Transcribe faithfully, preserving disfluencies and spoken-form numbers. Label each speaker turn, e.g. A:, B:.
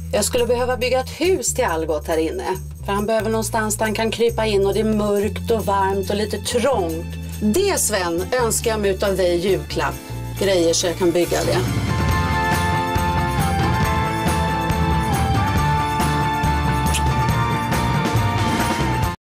A: Jag skulle behöva bygga ett hus till Algot här inne. För han behöver någonstans där han kan krypa in och det är mörkt och varmt och lite trångt. Det, Sven, önskar jag mig utav dig i julklapp. Grejer så jag kan bygga det.